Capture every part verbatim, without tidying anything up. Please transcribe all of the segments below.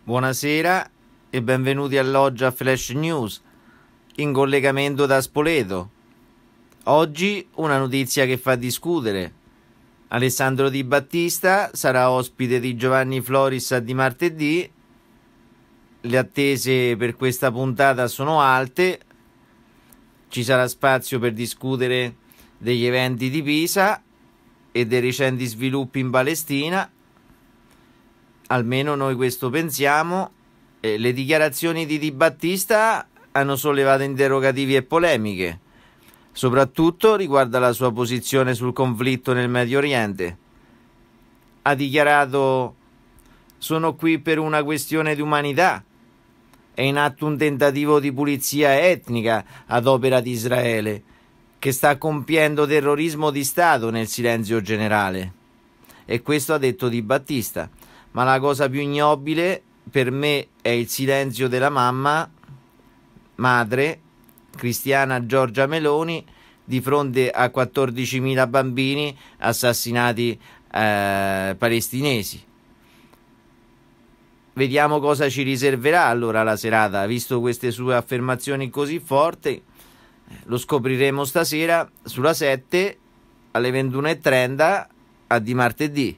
Buonasera e benvenuti a Loggia Flash News, in collegamento da Spoleto. Oggi una notizia che fa discutere. Alessandro Di Battista sarà ospite di Giovanni Floris a di martedì. Le attese per questa puntata sono alte. Ci sarà spazio per discutere degli eventi di Pisa e dei recenti sviluppi in Palestina. Almeno noi questo pensiamo. Eh, le dichiarazioni di Di Battista hanno sollevato interrogativi e polemiche, soprattutto riguardo alla sua posizione sul conflitto nel Medio Oriente. Ha dichiarato: sono qui per una questione di umanità. È in atto un tentativo di pulizia etnica ad opera di Israele, che sta compiendo terrorismo di Stato nel silenzio generale. E questo ha detto Di Battista. Ma la cosa più ignobile per me è il silenzio della mamma, madre, cristiana Giorgia Meloni, di fronte a quattordicimila bambini assassinati eh, palestinesi. Vediamo cosa ci riserverà allora la serata, visto queste sue affermazioni così forti. Lo scopriremo stasera sulla sette alle ventuno e trenta a di martedì.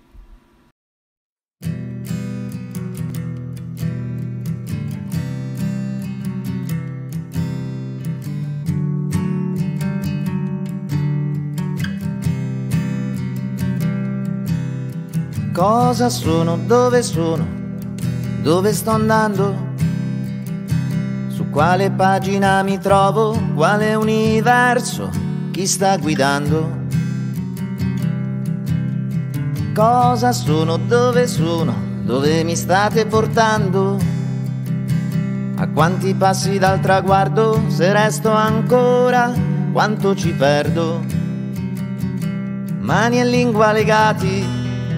Cosa sono? Dove sono? Dove sto andando? Su quale pagina mi trovo? Quale universo? Chi sta guidando? Cosa sono? Dove sono? Dove mi state portando? A quanti passi dal traguardo? Se resto ancora, quanto ci perdo? Mani e lingua legati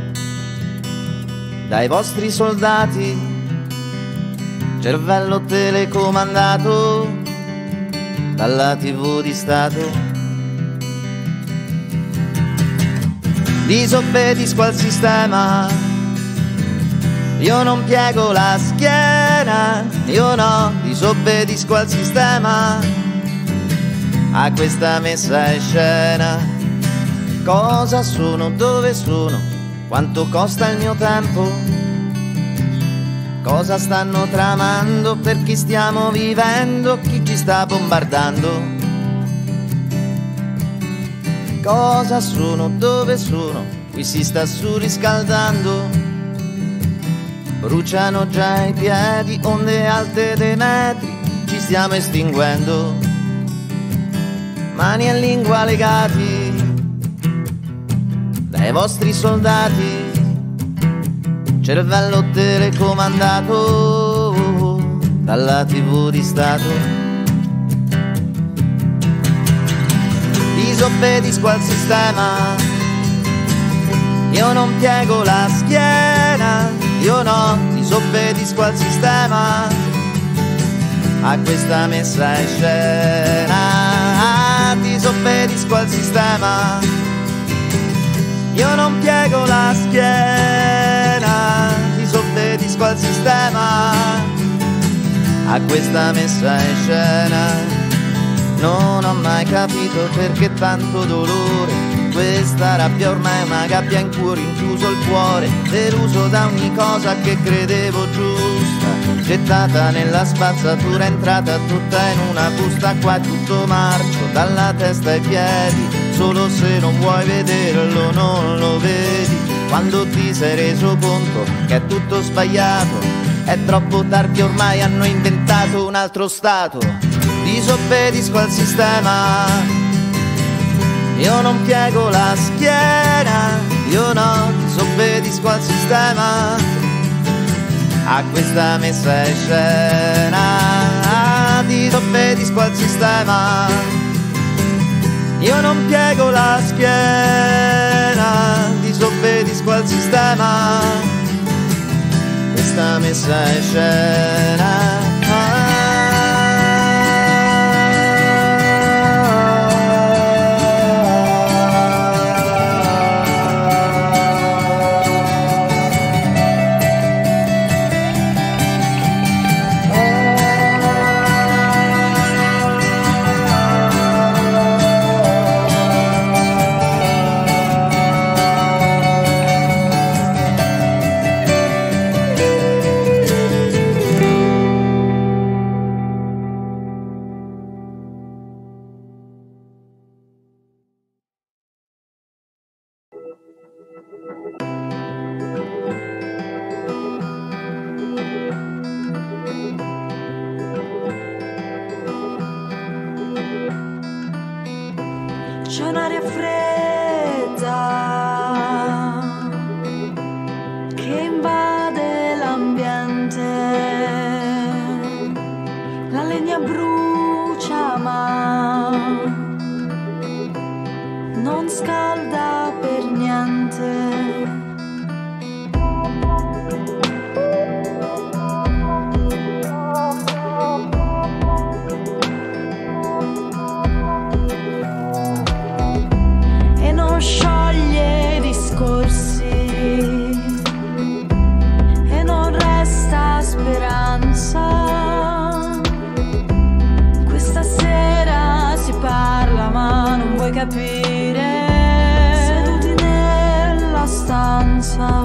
dai vostri soldati, cervello telecomandato dalla tivù di Stato. Disobbedisco al sistema, io non piego la schiena, io no, disobbedisco al sistema, a questa messa in scena. Cosa sono? Dove sono? Quanto costa il mio tempo? Cosa stanno tramando? Per chi stiamo vivendo? Chi ci sta bombardando? Cosa sono? Dove sono? Qui si sta surriscaldando. Bruciano già i piedi, onde alte dei metri, ci stiamo estinguendo. Mani e lingua legati dai vostri soldati, cervello telecomandato dalla tivù di Stato. Disobbedisco al sistema, io non piego la schiena, io no, disobbedisco al sistema, a questa messa in scena. Disobbedisco al sistema, io non piego la schiena, disobbedisco al sistema, a questa messa in scena. Non ho mai capito perché tanto dolore, questa rabbia ormai è una gabbia in cui ho rinchiuso il cuore, deluso da ogni cosa che credevo giusta, gettata nella spazzatura, entrata tutta in una busta. Qua è tutto marcio, dalla testa ai piedi, solo se non vuoi vederlo non lo vedi. Quando ti sei reso conto che è tutto sbagliato, è troppo tardi ormai, hanno inventato un altro stato. Disobbedisco al sistema, io non piego la schiena, io no, disobbedisco al sistema, a questa messa in scena. Disobbedisco al sistema, io non piego la schiena, disobbedisco al sistema, questa messa in scena. legna brucia ma non scalda per niente. E non scioglie discorsi e non resta speranza. Questa sera si parla ma non vuoi capire. Seduti nella stanza,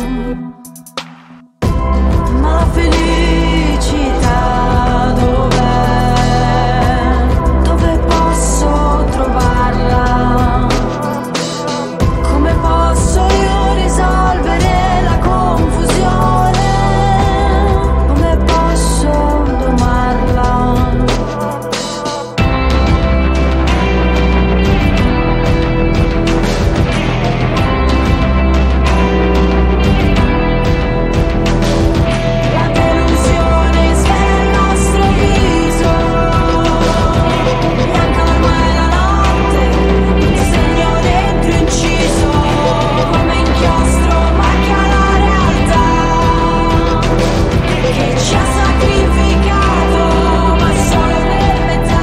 ma la felicità dov'è? Dove posso trovarla? Come posso io risolvere la confusione? Come posso domarla? La delusione svela il nostro viso, bianca ormai la notte, un segno dentro inciso, come inchiostro macchia la realtà, che ci ha sacrificato, ma solo per metà.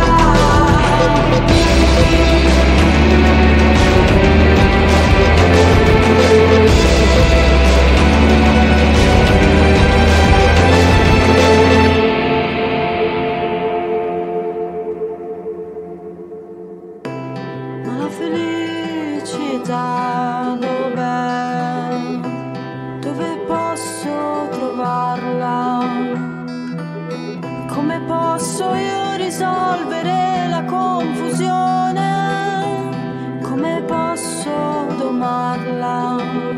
Ma la felicità dov'è? Dove posso trovarla? Come posso io risolvere la confusione? Come posso domarla?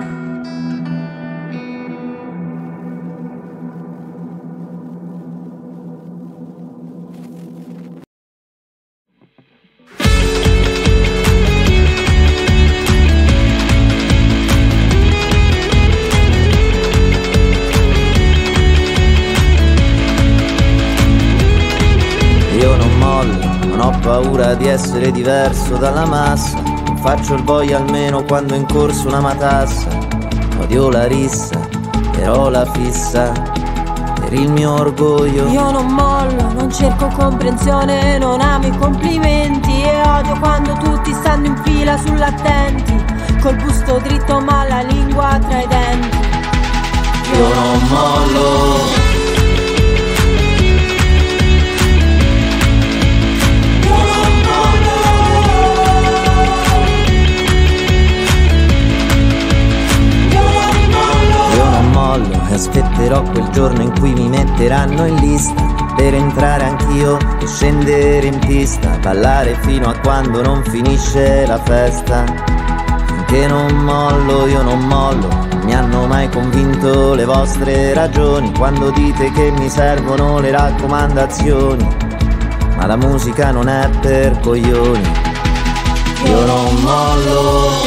Io non mollo, non ho paura di essere diverso dalla massa. Faccio il boia almeno quando è in corso una matassa. Odio la rissa, però la fissa per il mio orgoglio. Io non mollo, non cerco comprensione, non amo i complimenti e odio quando tutti stanno in fila sull'attenti, col busto dritto ma la lingua tra i denti. Io non mollo. E aspetterò quel giorno in cui mi metteranno in lista per entrare anch'io e scendere in pista, ballare fino a quando non finisce la festa. Finché non mollo, io non mollo, non mi hanno mai convinto le vostre ragioni quando dite che mi servono le raccomandazioni, ma la musica non è per coglioni. Io non mollo.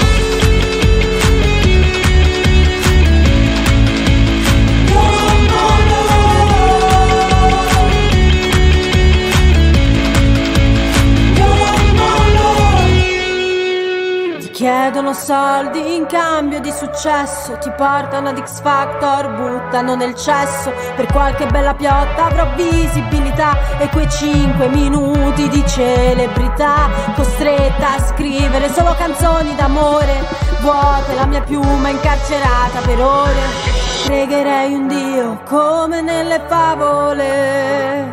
Chiedono soldi in cambio di successo, ti portano ad X Factor, buttano nel cesso. Per qualche bella piotta avrò visibilità e quei cinque minuti di celebrità, costretta a scrivere solo canzoni d'amore, vuote la mia piuma incarcerata per ore. Pregherei un Dio come nelle favole,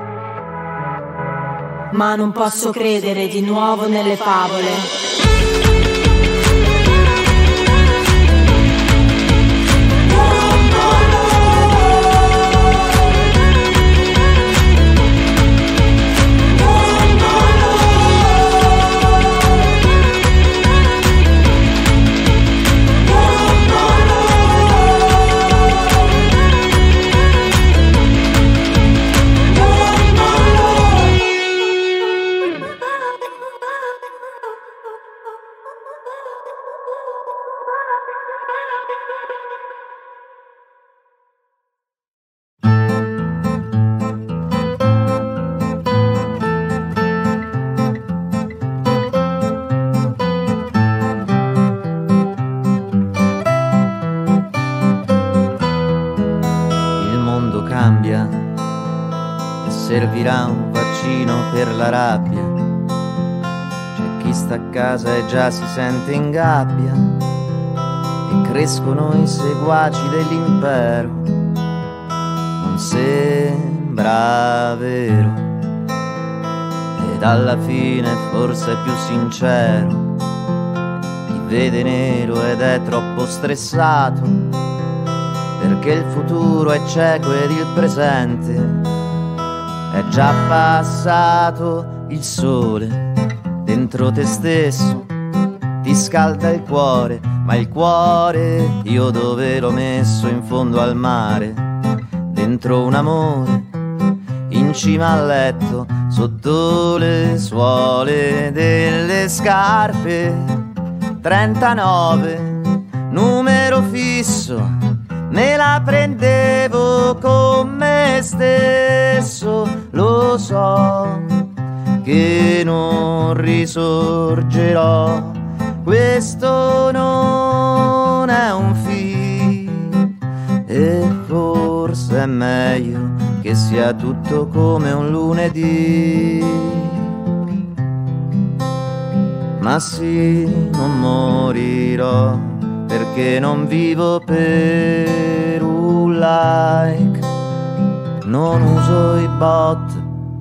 ma non posso credere di nuovo nelle favole. cambia e servirà un vaccino per la rabbia. C'è chi sta a casa e già si sente in gabbia e crescono i seguaci dell'impero. Non sembra vero ed alla fine forse è più sincero. Chi vede nero ed è troppo stressato perché il futuro è cieco ed il presente è già passato. Il sole dentro te stesso ti scalda il cuore, ma il cuore io dove l'ho messo? In fondo al mare, dentro un amore, in cima al letto, sotto le suole delle scarpe. trentanove, numero fisso, me la prendevo con me stesso. Lo so che non risorgerò, questo non è un film e forse è meglio che sia tutto come un lunedì. Ma sì, non morirò perché non vivo per un like, non uso i bot.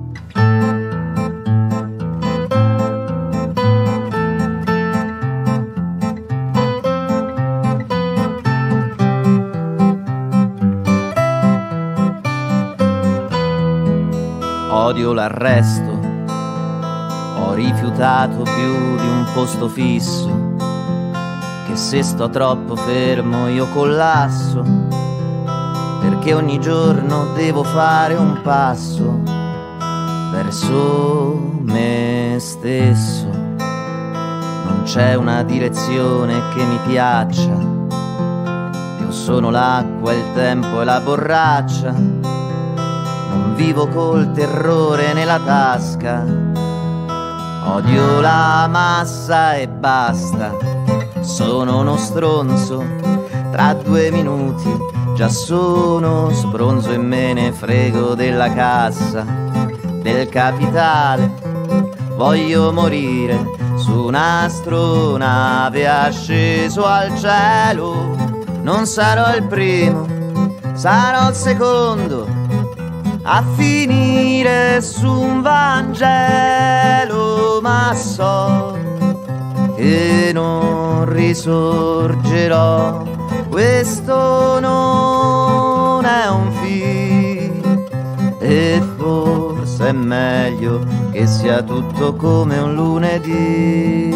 Odio l'arresto, ho rifiutato più di un posto fisso, che se sto troppo fermo io collasso, perché ogni giorno devo fare un passo verso me stesso. Non c'è una direzione che mi piaccia, io sono l'acqua, il tempo e la borraccia. Non vivo col terrore nella tasca, odio la massa e basta. Sono uno stronzo, tra due minuti già sono sbronzo e me ne frego della cassa, del capitale. Voglio morire su un'astronave asceso al cielo. Non sarò il primo, sarò il secondo a finire su un Vangelo, ma so che non risorgerò. Questo non è un film e forse è meglio che sia tutto come un lunedì.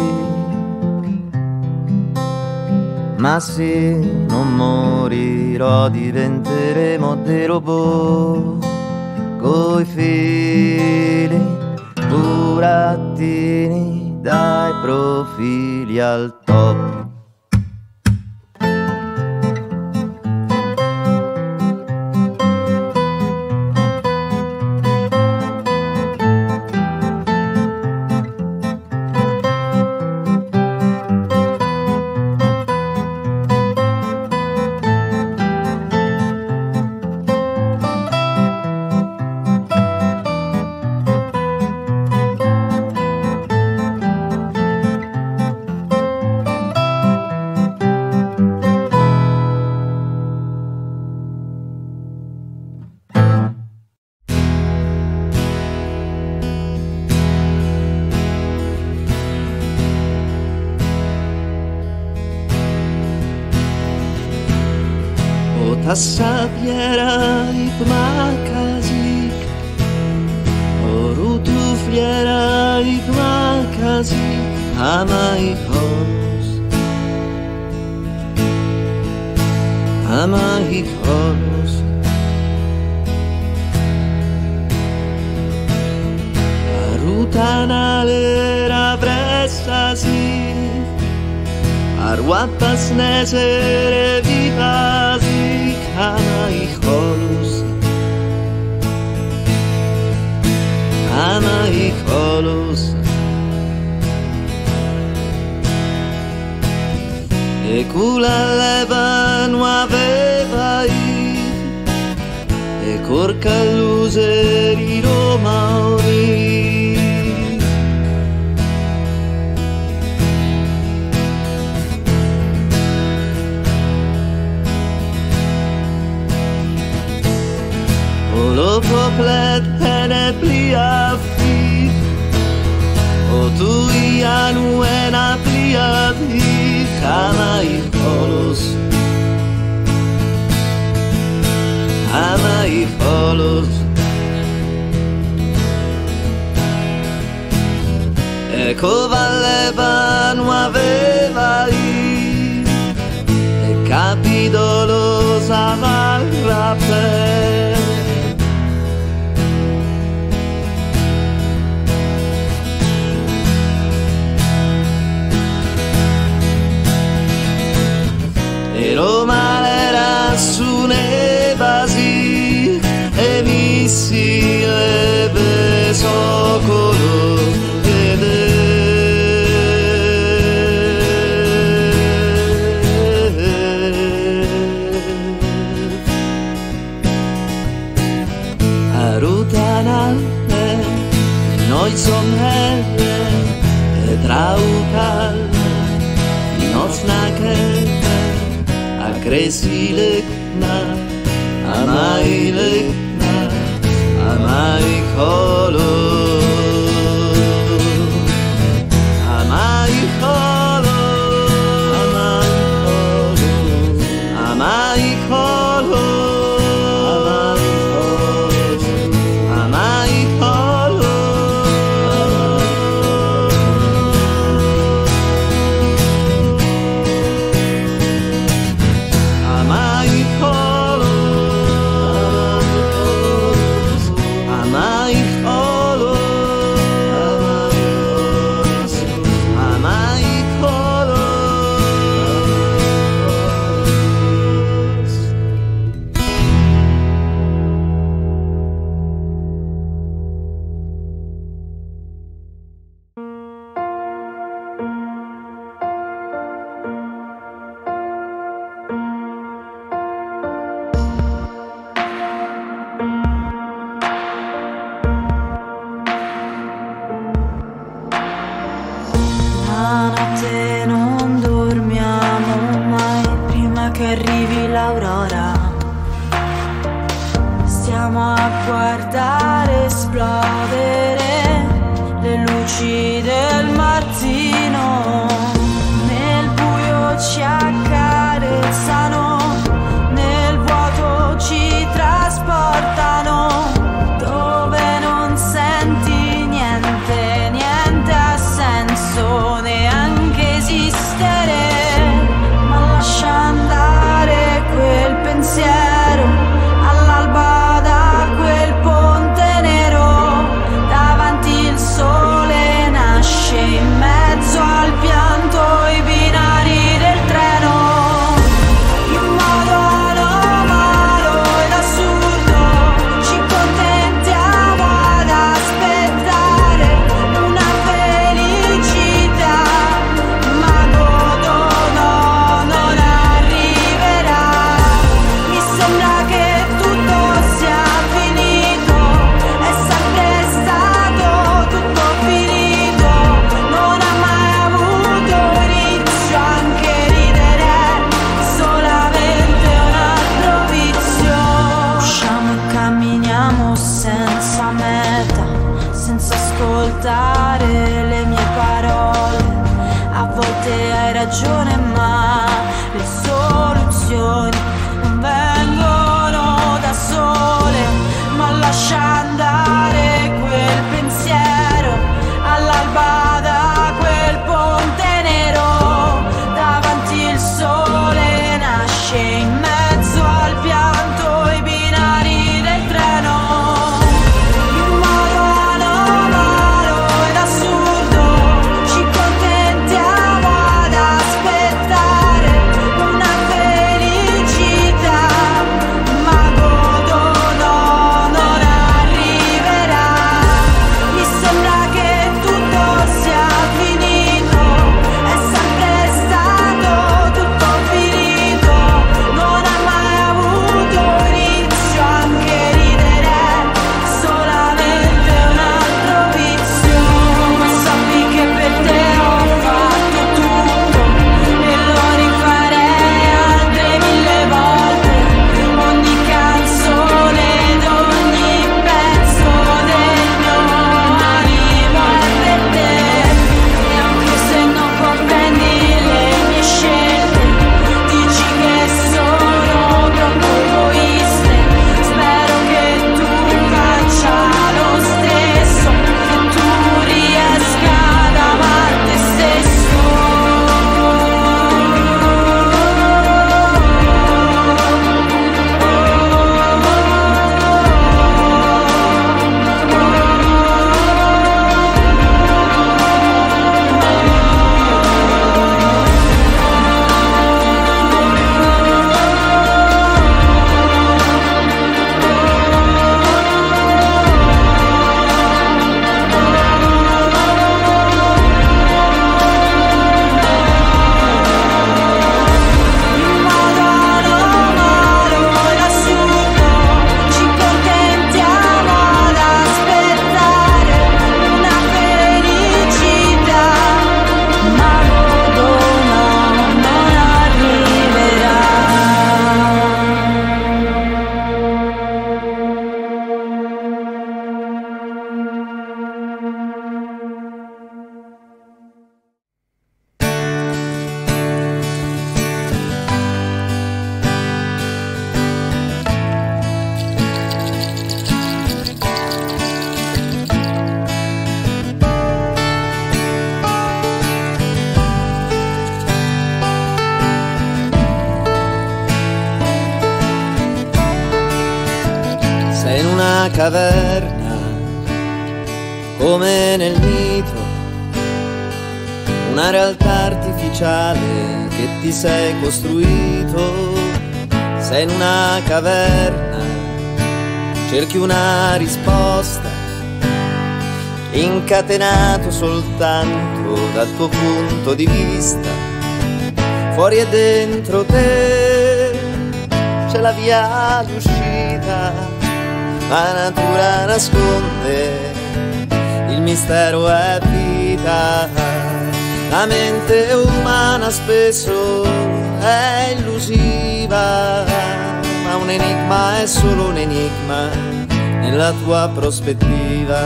Ma sì, non morirò, diventeremo dei robot coi fili burattini dai profili al top. Tassapiera ipmakasik, orutufliera ipmakasik, amaikos, amaikos. Arutanalera bressasik, arwapas nesere vipasik, amaikos, amaikos. E cula leva non aveva ir, e con porca luce di Roma Uni. O lo poplet e plia fi, o tu ianu e na plia fi, kama i polos. Ama i polos ecco valeva non aveva i e capito lo sa rappe e Roma era su nevasi e missi le besocolo vede a rutanale noi somnelle e traucal nos nache a cresile na amai lekna amai kolo amai kolo amai kolo amai kolo amai kolo amai kolo amai kolo La notte non dormiamo mai prima che arrivi l'aurora. Stiamo a guardare esplodere le luci del mattino. Nel buio ci accarezzano, nel vuoto ci trasportano, dove non senti niente, niente ha senso neanche esistere, ma lascia andare quel pensiero all'alba da quel ponte nero, davanti il sole nasce in mezzo al pianto i binari del treno, in modo anomalo ed assurdo ci contentiamo ad aspettare una felicità, ma godo no, non arriverà. Mi sembra che tutto sia finito, è sempre stato tutto finito, non ha mai avuto inizio, anche ridere è solamente un altro vizio. Usciamo e camminiamo senza meta, senza ascoltare le mie parole. A volte hai ragione, ma le soluzioni non vengono da sole, ma lascia andare quel pensiero all'alba da quel ponte nero, davanti il sole nasce in mezzo al pianto i binari del treno, in modo anomalo ed assurdo ci contentiamo ad aspettare una felicità. una caverna, come nel mito, una realtà artificiale che ti sei costruito. Sei in una caverna, cerchi una risposta, incatenato soltanto dal tuo punto di vista. Fuori e dentro te c'è la via d'uscita, la natura nasconde, il mistero è vita. La mente umana spesso è illusiva, ma un enigma è solo un enigma nella tua prospettiva.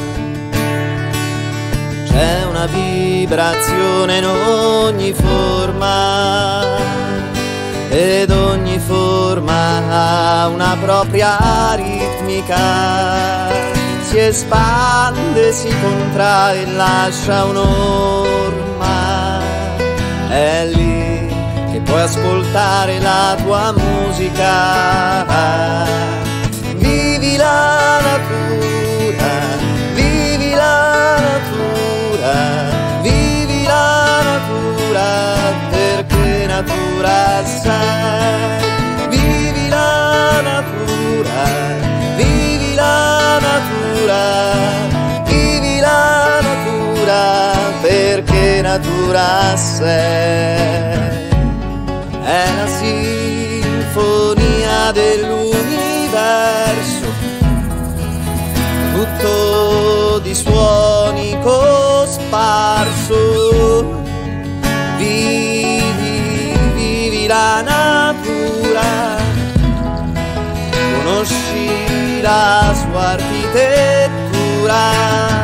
C'è una vibrazione in ogni forma ed ogni forma ha una propria ritmica. Si espande, si contrae e lascia un'orma. È lì che puoi ascoltare la tua musica. Vivi la natura, vivi la natura, vivi la natura, perché natura sei. Vivi la natura, vivi la natura, vivi la natura, perché natura sei. È la sinfonia dell'universo, tutto di suoni cosparso. Vivi, vivi la natura, conosci la sua architettura.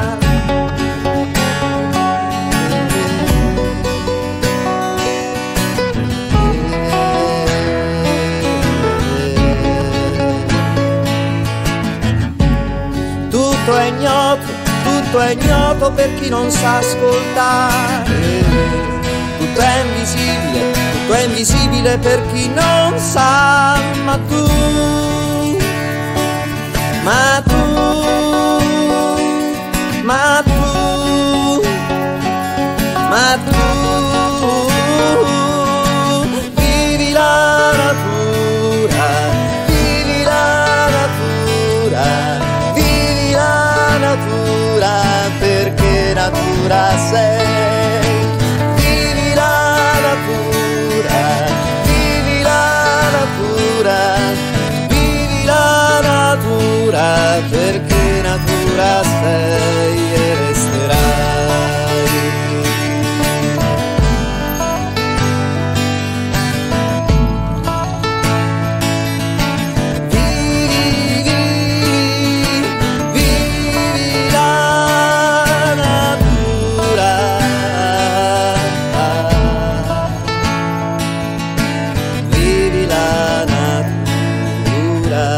Tutto è ignoto, tutto è ignoto per chi non sa ascoltare. Tutto è invisibile, tutto è invisibile per chi non sa. Ma tu, ma tu, ma tu, ma tu, vivi la natura, vivi la natura, vivi la natura, perché natura sei. Vivi la natura, vivi la natura, vivi la natura, perché natura sei e resterai. Vivi, vivi, vivi la natura, vivi la natura,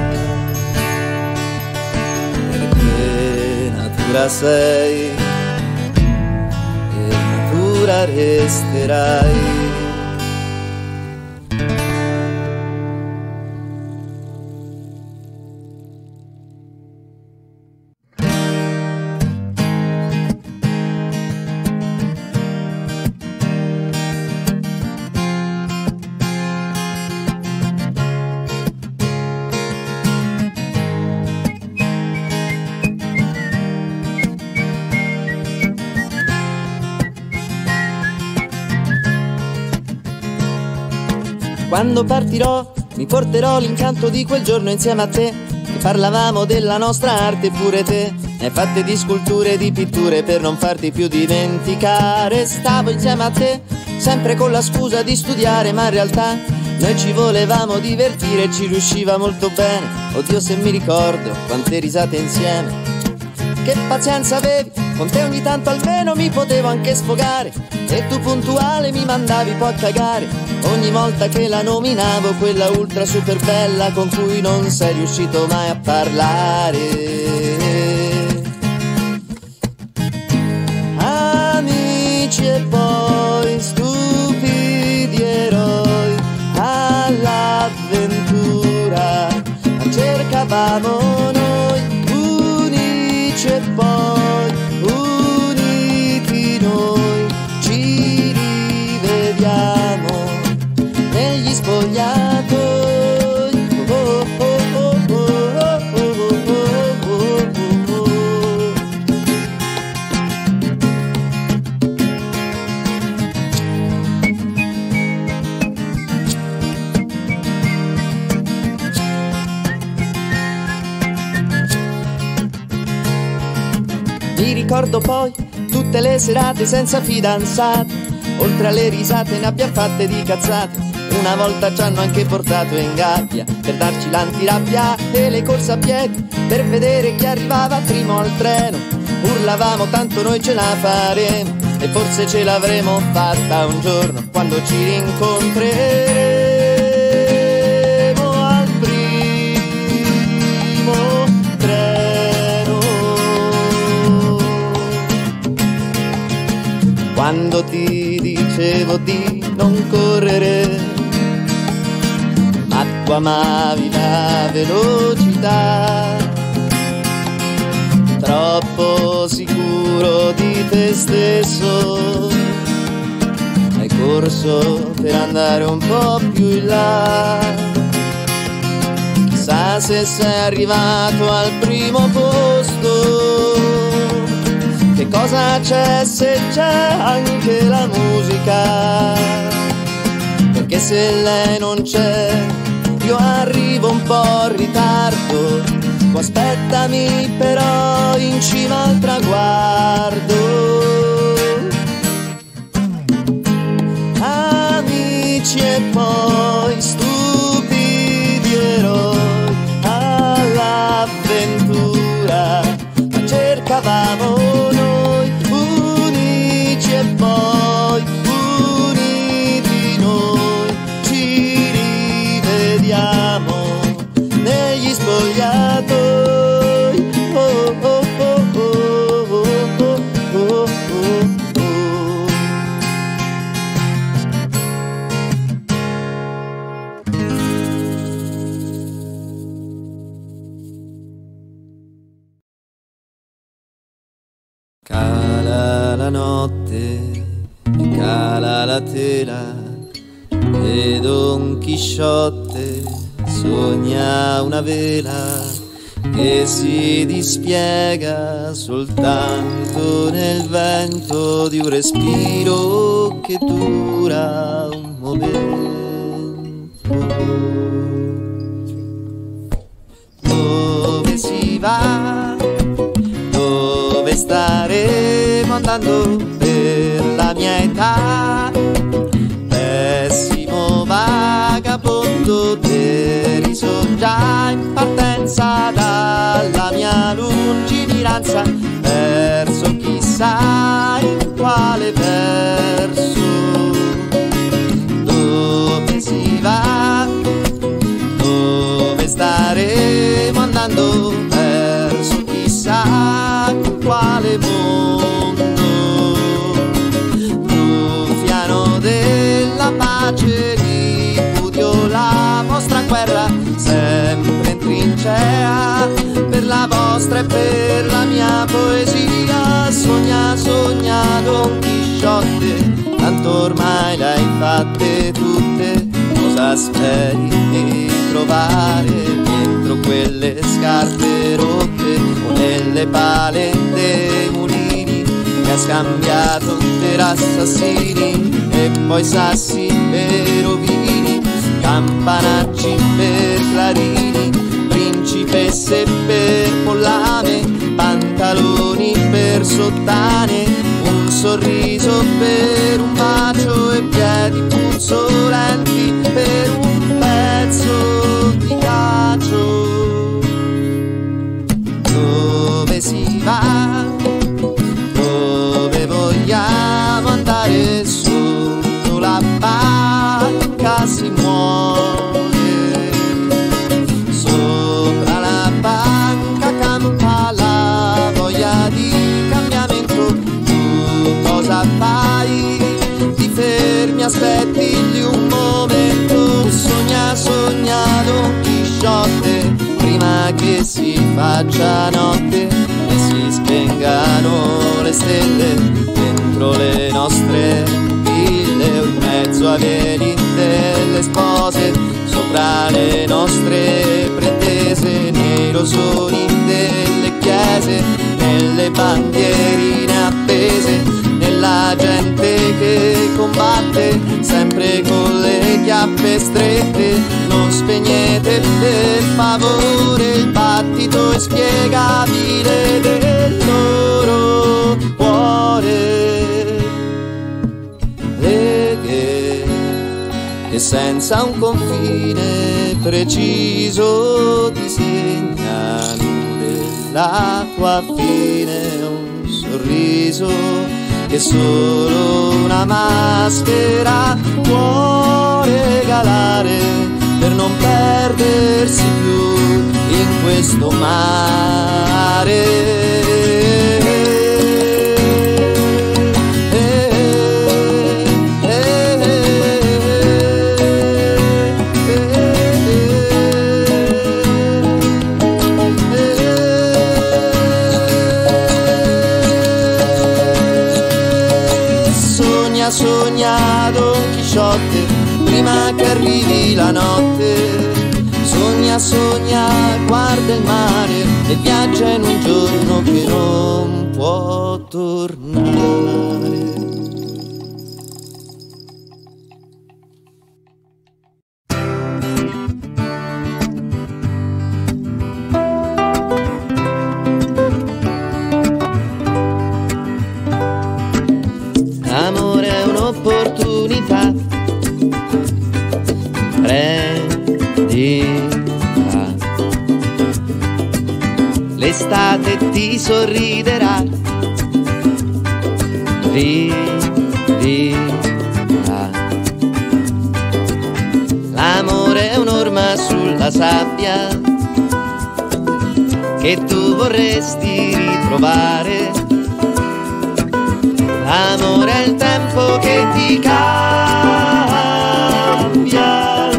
perché natura sei e natura resterai. Quando partirò mi porterò l'incanto di quel giorno insieme a te, che parlavamo della nostra arte, pure te ne hai fatte di sculture e di pitture per non farti più dimenticare. Stavo insieme a te sempre con la scusa di studiare, ma in realtà noi ci volevamo divertire e ci riusciva molto bene. Oddio se mi ricordo quante risate insieme, che pazienza avevi, con te ogni tanto almeno mi potevo anche sfogare, e tu puntuale mi mandavi poi a cagare ogni volta che la nominavo, quella ultra super bella con cui non sei riuscito mai a parlare. Amici e poi stupidi eroi all'avventura, cercavamo noi amici e poi uniti noi ci rivediamo negli spogliatoi. Oh, oh, oh, oh, oh, oh, oh, oh, oh, oh. Mi ricordo poi tutte le serate senza fidanzati, oltre alle risate ne abbiamo fatte di cazzate. Una volta ci hanno anche portato in gabbia per darci l'antirabbia e le corse a piedi per vedere chi arrivava primo al treno. Urlavamo tanto noi ce la faremo e forse ce l'avremo fatta un giorno quando ci rincontreremo al primo treno. Quando ti dicevo di non correre, ma tu amavi la velocità, troppo sicuro di te stesso, hai corso per andare un po' più in là. Chissà se sei arrivato al primo posto, che cosa c'è se c'è anche la musica, perché se lei non c'è io arrivo un po' in ritardo. Tu aspettami però in cima al traguardo. Amici e poi stupidi eroi all'avventura, ma cercavamo noi unici e poi uniti noi ci rivediamo negli spogliatoi. Oh, oh, oh, oh, oh, oh, oh, oh. Cala la notte, cala la tela e Don Chisciotte sogna una vela che si dispiega soltanto nel vento di un respiro che dura un momento. Dove si va? Dove staremo andando per la mia età? Pessimo vagabondo, deriso già in partenza dalla mia lungimiranza, verso chissà in quale verso. Dove si va? Dove staremo andando? Verso chissà in quale mondo. Ruffiano della pace, ripudio la vostra guerra, sempre in trincea per la vostra e per la mia poesia. Sogna, sogna Don Chisciotte, tanto ormai le hai fatte tutte. Cosa speri di trovare dietro quelle scarpe rotte o nelle pale dei mulini che ha scambiato per assassini e poi sassi per ovini, campanacci per clarini, principesse per pollame, pantaloni per sottane, un sorriso per un bacio e piedi puzzolenti per un pezzo di cacio. Dove si va? Dove vogliamo andare? Sotto la barca si muore, sopra la banca campa la voglia di cambiamento. Tu cosa fai? Ti fermi, aspetti di un momento. Sogna, sogna Don Chisciotte prima che si faccia notte e si vengano le stelle dentro le nostre ville o in mezzo a veli delle spose, sopra le nostre pretese, nei rosoni delle chiese, nelle bandierine appese, nella gente che combatte sempre con le chiappe strette. Non spegnete per favore il battito inspiegabile del loro cuore, leghe che senza un confine preciso disegnano della tua fine un sorriso che solo una maschera può regalare per non perdersi più in questo mare. Sogna, sogna Don Chisciotte prima che arrivi la notte. Sogna, sogna, guarda il mare e viaggia in un giorno che non può tornare. Amore è un'opportunità, prendila. L'estate ti sorriderà, vivila. L'amore è un'orma sulla sabbia che tu vorresti ritrovare. L'amore è il tempo che ti cambia,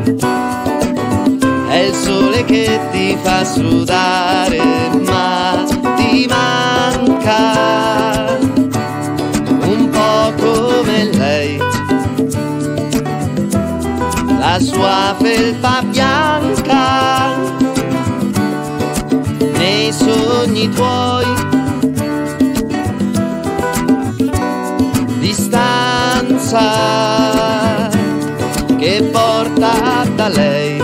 è il sole che ti fa sudare, ma ti manca un po' come lei, la sua felpa bianca nei sogni tuoi. Distanza che porta da lei,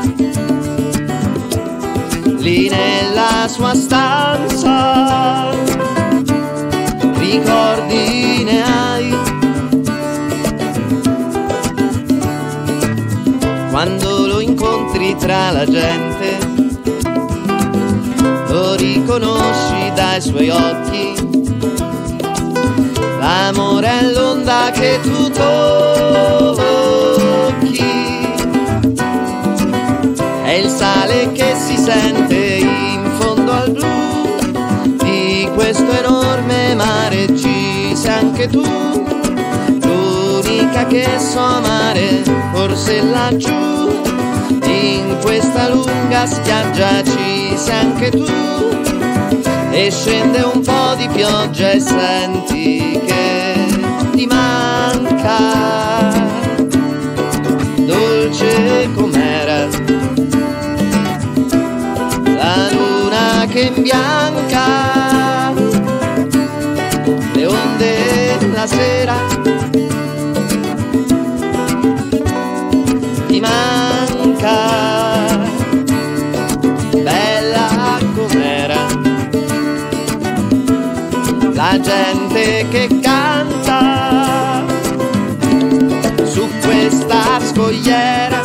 lì nella sua stanza, ricordi ne hai. Quando lo incontri tra la gente, lo riconosci dai suoi occhi. L'amore è l'onda che tu tocchi, è il sale che si sente in fondo al blu di questo enorme mare. Ci sei anche tu, l'unica che so amare, forse laggiù in questa lunga spiaggia. Ci sei anche tu, e scende un po' di pioggia e senti che ti manca, dolce com'era la luna che imbianca le onde la sera. Ti manca, bella com'era la gente che canta su questa scogliera.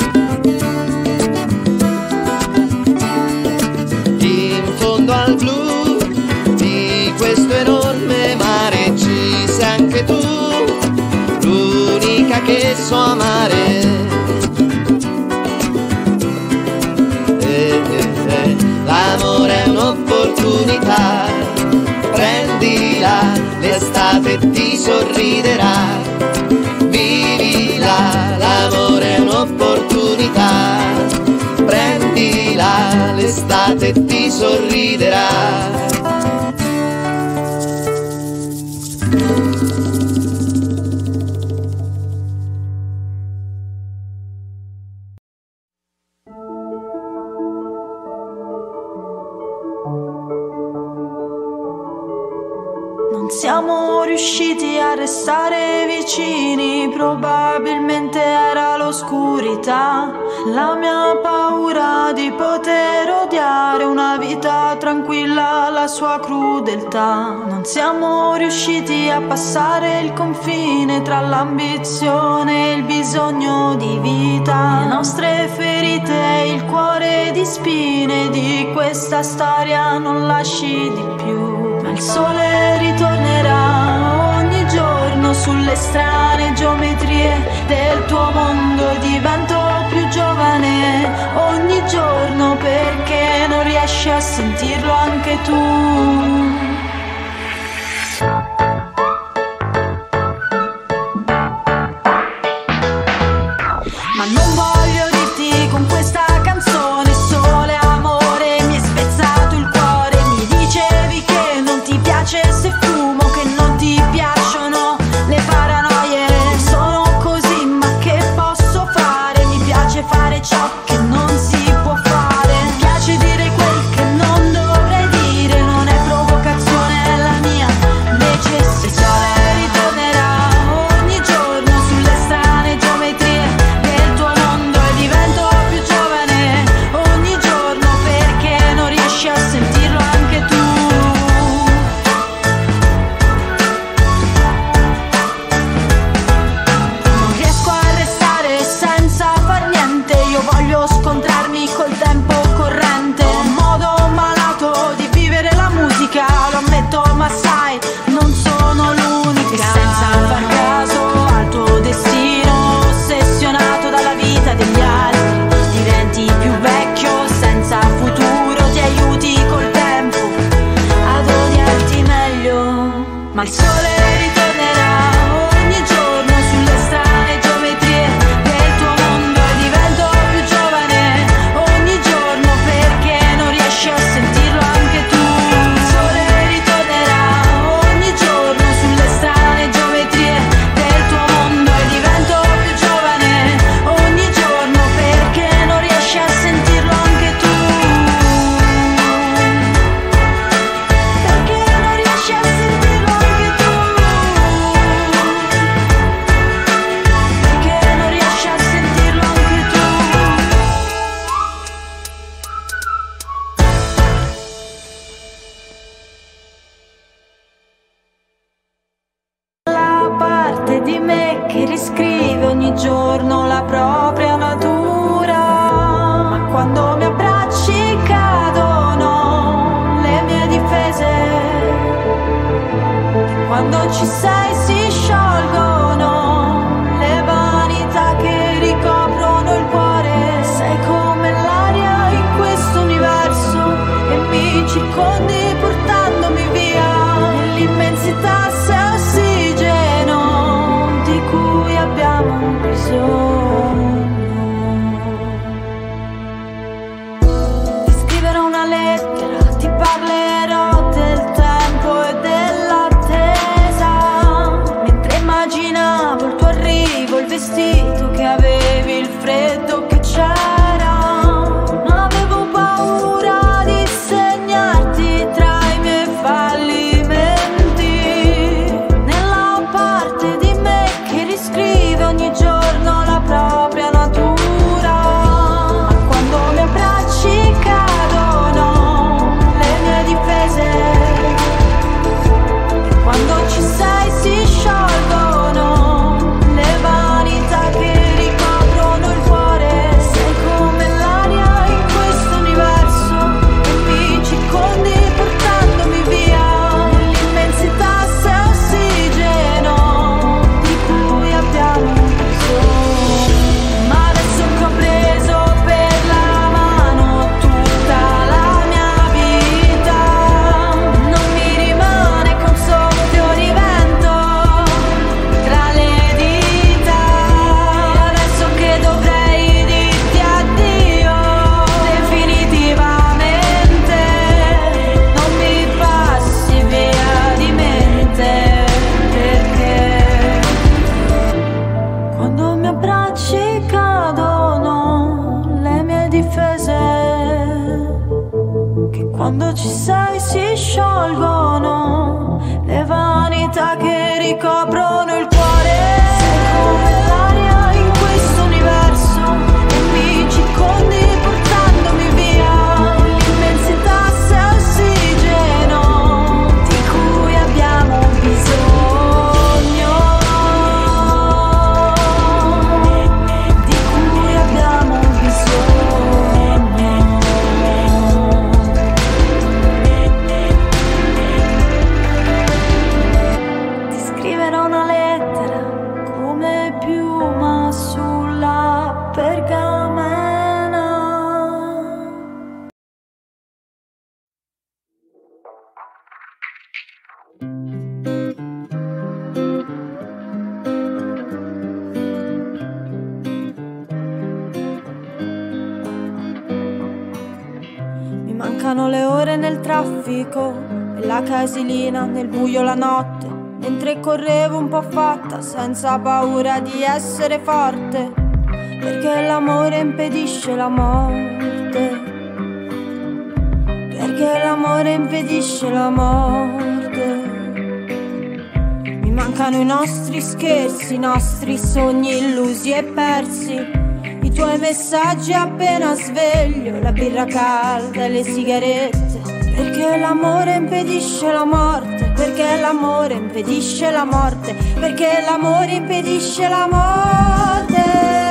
In fondo al blu di questo enorme mare ci sei anche tu, l'unica che so amare. Eh, eh, eh. L'amore è un'opportunità, prendila, l'estate ti sorriderà. Vivila, l'amore è un'opportunità, prendila, l'estate ti sorriderà. siamo riusciti a restare vicini, probabilmente era l'oscurità, la mia paura di poter odiare una vita tranquilla, la sua crudeltà. Non siamo riusciti a passare il confine tra l'ambizione e il bisogno di vita, le nostre ferite e il cuore di spine di questa storia non lasci di più. Ma il sole ritornerà ogni giorno sulle strane geometrie del tuo mondo, divento più giovane ogni giorno perché non riesci a sentirlo anche tu. Ma non voglio dirti con questa canzone sole amore, mi hai spezzato il cuore, mi dicevi che non ti piace se fumo, che non ti piacciono le paranoie. Sono così, ma che posso fare? Mi piace fare ciò che non si può fare, mi piace dire quel che non dovrei dire, non è provocazione, è la mia necessità. Il sole ritornerà ogni giorno sulle strane geometrie del tuo mondo e divento più giovane ogni giorno perché non riesci a sentirlo anche tu. Non riesco a restare senza far niente, io voglio scontrarmi col tempo corrente. Ho un modo malato di vivere la musica, lo ammetto, ma sai, non sono l'unica. E senza far caso al tuo destino, ossessionato dalla vita degli altri, diventi più vecchio, senza futuro, ti aiuti col tempo ad odiarti meglio. Ma il sole ritornerà ogni giorno sulle strane geometrie del tuo mondo e divento più giovane ogni giorno perché non riesci a sentirlo anche tu. Il sole ritornerà ogni giorno sulle strane geometrie del tuo mondo e divento più giovane ogni giorno perché non riesci a sentirlo anche tu. Perché non riesci a sentirlo anche tu. Perché non riesci a sentirlo anche tu. La parte di me che riscrive ogni giorno la propria natura, ma quando mi abbracci cadono le mie difese, quando ci sei si sciolgono le vanità che ricoprono il cuore. Sei come l'aria in questo universo e mi circondi portandomi via nell'immensità, sei ossigeno di cui abbiamo bisogno. Ti scriverò una lettera, ti parlerò del tempo e dell'attesa, mentre immaginavo il tuo arrivo, il vestito che avevi, il freddo che c'era. Non avevo paura di segnarti tra i miei fallimenti, nella parte di me che riscrive ogni giorno la propria natura. Ma quando mi abbracci cadono le mie difese, quando ci sei si sciolgono le vanità che ricoprono il cuore. Sei come l'aria in questo universo e mi circondi portandomi via nell'immensità, sei ossigeno di cui abbiamo bisogno. Ma adesso che ho preso per la mano tutta la mia vita, non mi rimane che un soffio di vento tra le dita. Adesso che dovrei dirti addio definitivamente, non mi passi via di mente, perché quando mi abbracci cadono le mie difese, che quando ci sei si sciolgono le vanità che ricoprono il cuore. Sei come l'aria in questo universo e mi circondi portandomi via l'immensità se ossigeno di cui abbiamo bisogno, di cui abbiamo bisogno. Ti scriverò una lettera come piuma sulla pergamena. Mi mancano le ore nel traffico e la casilina nel buio la notte, mentre correvo un po' fatta senza paura di essere forte, perché l'amore impedisce la morte, perché l'amore impedisce la morte. Mi mancano i nostri scherzi, i nostri sogni illusi e persi, i tuoi messaggi appena sveglio, la birra calda e le sigarette, perché l'amore impedisce la morte, perché l'amore impedisce la morte, perché l'amore impedisce la morte.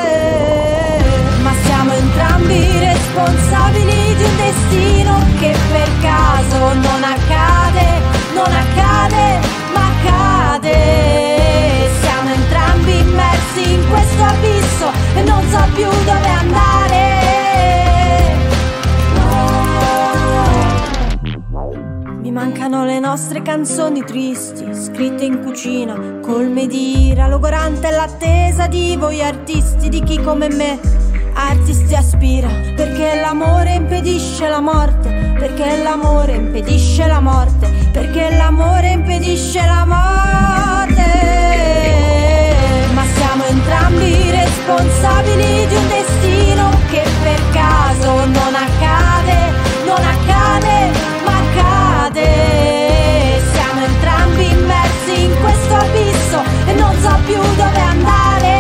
Ma siamo entrambi responsabili di un destino che per caso non accade, non accade, ma accade. Siamo entrambi immersi in questo abisso e non so più dove andare. Mi mancano le nostre canzoni tristi, scritte in cucina, colme di ira, logorante l'attesa di voi artisti, di chi come me artisti aspira, perché l'amore impedisce la morte, perché l'amore impedisce la morte, perché l'amore impedisce la morte. Ma siamo entrambi responsabili di un destino che per caso non accade, non accade, ma accade. Siamo entrambi immersi in questo abisso e non so più dove andare.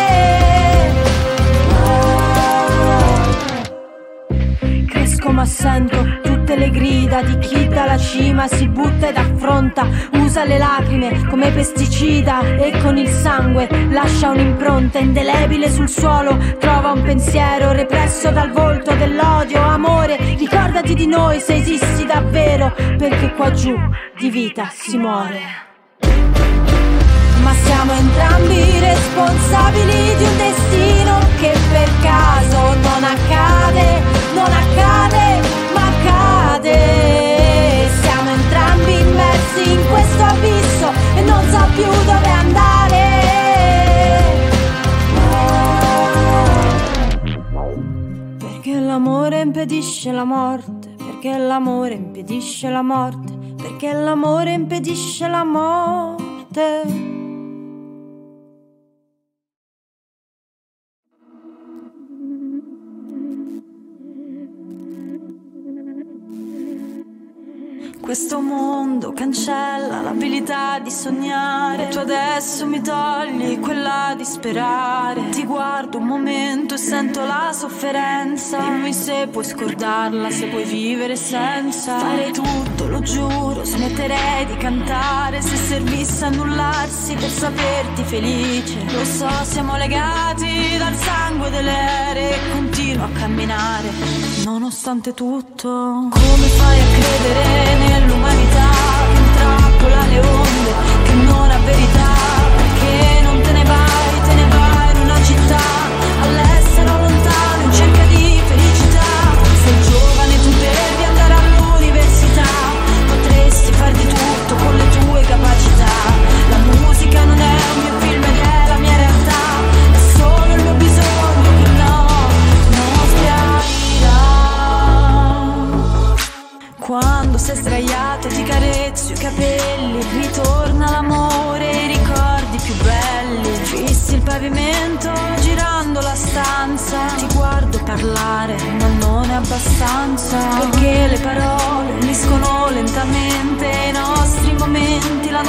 Cresco ma sento tutte le grida di chi dalla cima si butta ed affronta, usa le lacrime come pesticida e con il sangue lascia un'impronta indelebile sul suolo, trova un pensiero represso dal volto dell'odio. Amore, ricordati di noi se esisti davvero, perché qua giù di vita si muore. Ma siamo entrambi responsabili di un destino che per caso non accade, non accade, ma accade. Siamo entrambi immersi in questo abisso e non so più dove andare. Perché l'amore impedisce la morte, perché l'amore impedisce la morte, perché l'amore impedisce la morte. Questo mondo cancella l'abilità di sognare, tu adesso mi togli quella di sperare. Ti guardo un momento e sento la sofferenza, dimmi se puoi scordarla, se puoi vivere senza. Farei tutto, lo giuro, smetterei di cantare se servisse annullarsi per saperti felice. Lo so, siamo legati dal sangue delle ere e continuo a camminare nonostante tutto. Come fai a credere nell'umanità che intrappola le onde, che non ha verità? Perché non te ne vai, te ne vai in una città, all'estero lontano in cerca di felicità. Sei giovane, tu devi andare all'università, potresti far di tutto con le tue capacità. La musica non è un mio film ed è la mia realtà, è solo il mio bisogno che no, non sbiadirà. Quando sei sdraiato ti carezzo i capelli, ritorna l'amore e i ricordi più belli. Fissi il pavimento girando la stanza, ti guardo parlare ma non è abbastanza, perché le parole uniscono lentamente i nostri momenti. La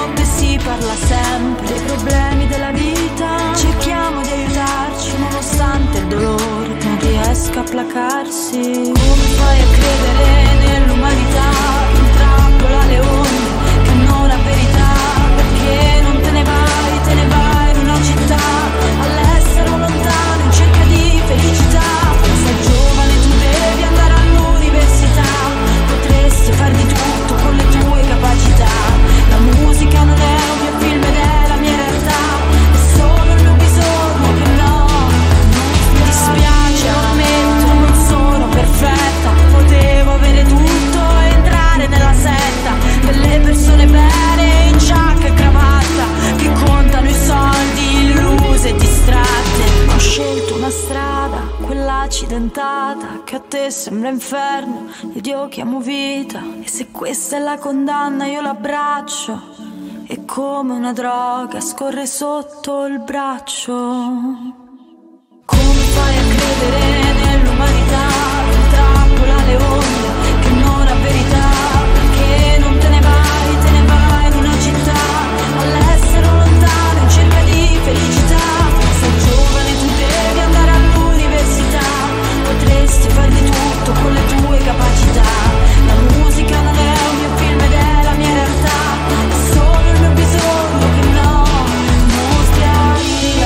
spiacersi. Come fai a credere nell'umanità? Intrappola le onde che non ha verità. Perché non te ne vai, te ne vai in una città, all'estero lontano in cerca di felicità. Sei giovane, tu devi andare all'università, potresti far di tutto con le tue capacità. La musica non è un mio film ed è la mia realtà, è solo il mio bisogno che no, mi dispiace, ammetto, non sono perfetta. Potevo avere tutto e entrare nella setta delle persone bene in giacca e cravatta, che contano i soldi, illuse e distratte. Ho scelto una strada, quella accidentata, che a te sembra inferno ed io chiamo vita. E se questa è la condanna io l'abbraccio, e come una droga scorre sotto il braccio. Come fai a credere nell'umanità? Intrappola le onde che non ha verità. Perché non te ne vai, te ne vai in una città, all'estero lontano in cerca di felicità. Sei giovane, tu devi andare all'università, potresti far di tutto con le tue capacità. La musica non è un mio film ed è la mia realtà, è solo il mio bisogno che no, non spiacerà.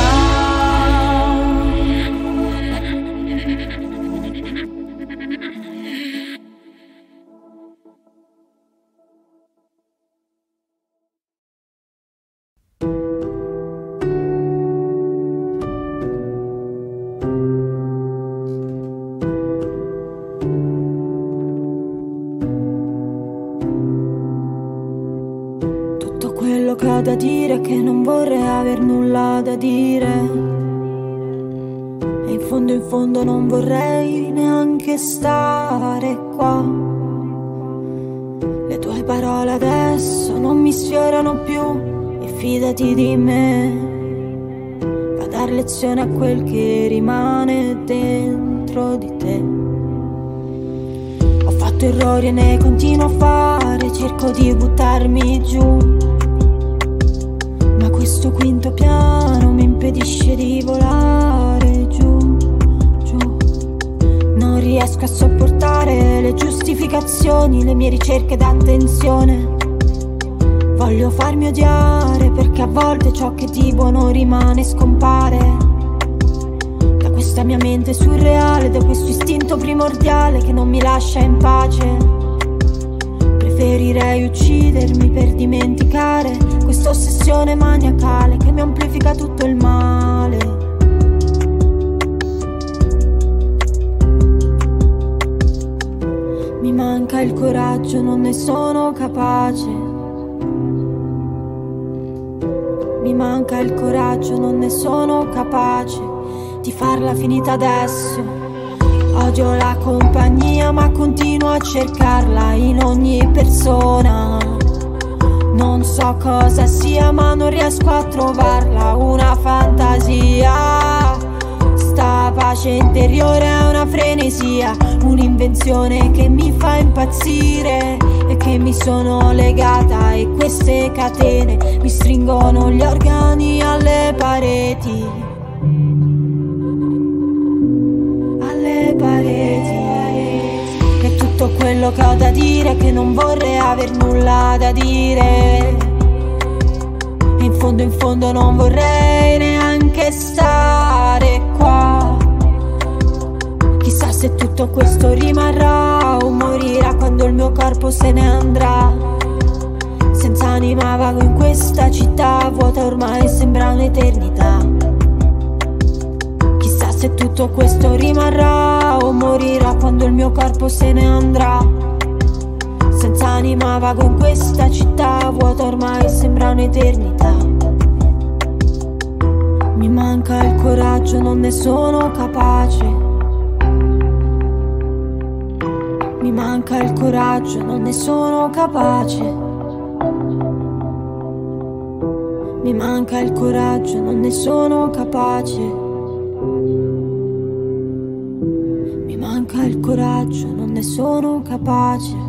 Tutto quello che ho da dire è che non vorrei aver nulla da dire, e in fondo in fondo non vorrei neanche stare qua. Le tue parole adesso non mi sfiorano più, e fidati di me, va a dar lezione a quel che rimane dentro di te. Ho fatto errori e ne continuo a fare, cerco di buttarmi giù, ma questo quinto piano mi impedisce di volare giù, giù. Non riesco a sopportare le giustificazioni, le mie ricerche d'attenzione. Voglio farmi odiare perché a volte ciò che di buono rimane scompare. Da questa mia mente surreale, da questo istinto primordiale che non mi lascia in pace. Preferirei uccidermi per dimenticare questa ossessione maniacale che mi amplifica tutto il male. Mi manca il coraggio, non ne sono capace. Mi manca il coraggio, non ne sono capace di farla finita adesso. Odio la compagnia ma continuo a cercarla in ogni persona. Non so cosa sia ma non riesco a trovarla, una fantasia. Sta pace interiore è una frenesia, un'invenzione che mi fa impazzire e che mi sono legata, e queste catene mi stringono gli organi alle pareti. Pareti. E tutto quello che ho da dire è che non vorrei aver nulla da dire, e in fondo in fondo non vorrei neanche stare qua. Chissà se tutto questo rimarrà o morirà quando il mio corpo se ne andrà. Senza anima vago in questa città vuota, ormai sembra un'eternità. Se tutto questo rimarrà o morirà quando il mio corpo se ne andrà. Senza anima vago in questa città vuota, ormai sembra un'eternità. Mi manca il coraggio, non ne sono capace. Mi manca il coraggio, non ne sono capace. Mi manca il coraggio, non ne sono capace. Mi manca il coraggio, non ne sono capace.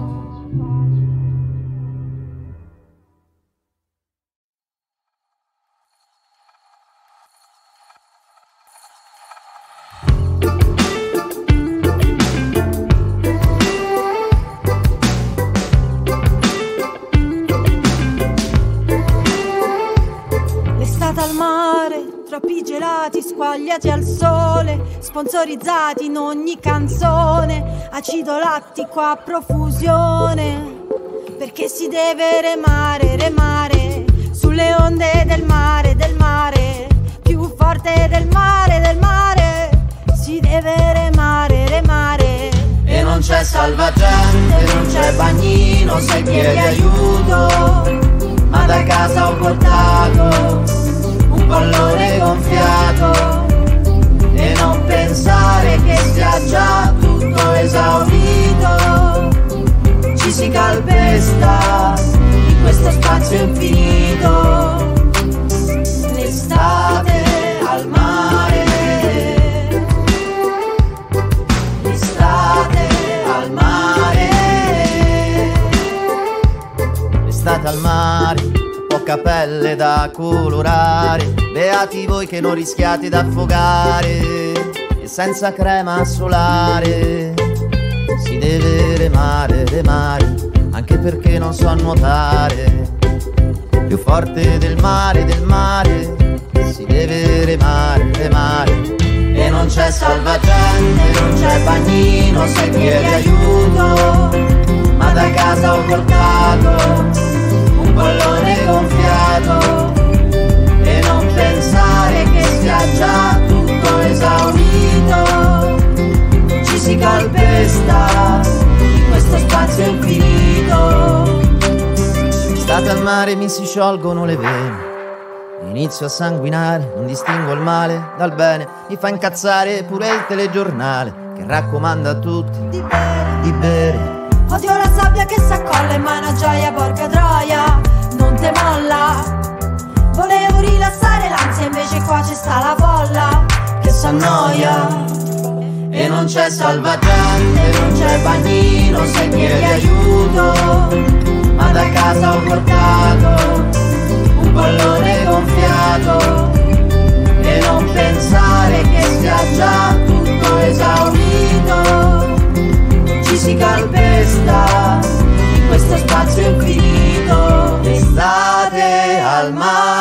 stati squagliati al sole, sponsorizzati in ogni canzone, acido lattico a profusione, perché si deve remare, remare sulle onde del mare, del mare, più forte del mare, del mare, si deve remare, remare. E non c'è salvagente, non c'è bagnino se chiedi aiuto, ma da casa ho portato un pallone gonfiato. E non pensare che sia già tutto esaurito, ci si calpesta in questo spazio infinito. L'estate al mare, l'estate al mare, l'estate al mare, poca pelle da colorare, beati voi che non rischiate d'affogare, e senza crema solare si deve remare, remare, anche perché non so nuotare, più forte del mare, del mare, si deve remare, remare. E non c'è salvagente, non c'è bagnino se chiedi aiuto, ma da casa ho portato un pallone gonfiato. E non pensare che sia già tutto esaurito, ci si calpesta in questo spazio infinito. L'estate al mare mi si sciolgono le vene, inizio a sanguinare, non distingo il male dal bene, mi fa incazzare pure il telegiornale che raccomanda a tutti Di bere, di bere. odio la sabbia che s'accolla in mano, gioia, porca troia, non te molla. Volevo rilassare l'ansia, invece qua c'è sta la folla che s'annoia. E non c'è salvagente, non c'è bagnino se chiedi aiuto, ma da casa ho portato un pallone gonfiato. E non pensare che sia già tutto esaurito, ci si calpesta in questo spazio infinito. L'estate al mare,